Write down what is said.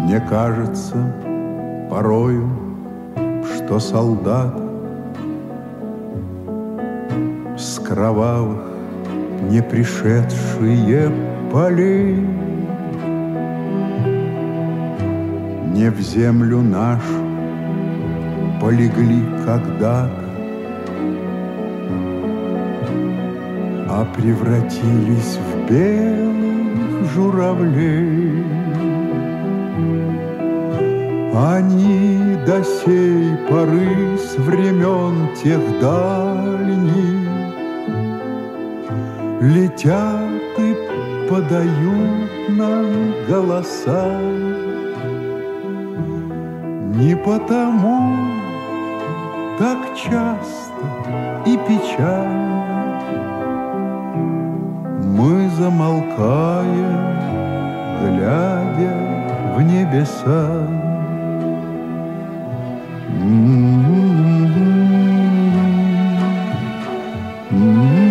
Мне кажется порою, что солдат с кровавых не пришедшие полей не в землю нашу полегли когда-то, а превратились в белых журавлей. Они до сей поры с времен тех дальних летят и подают нам голоса. Не потому так часто и печально мы замолкаем, глядя в небеса. Mm-hmm.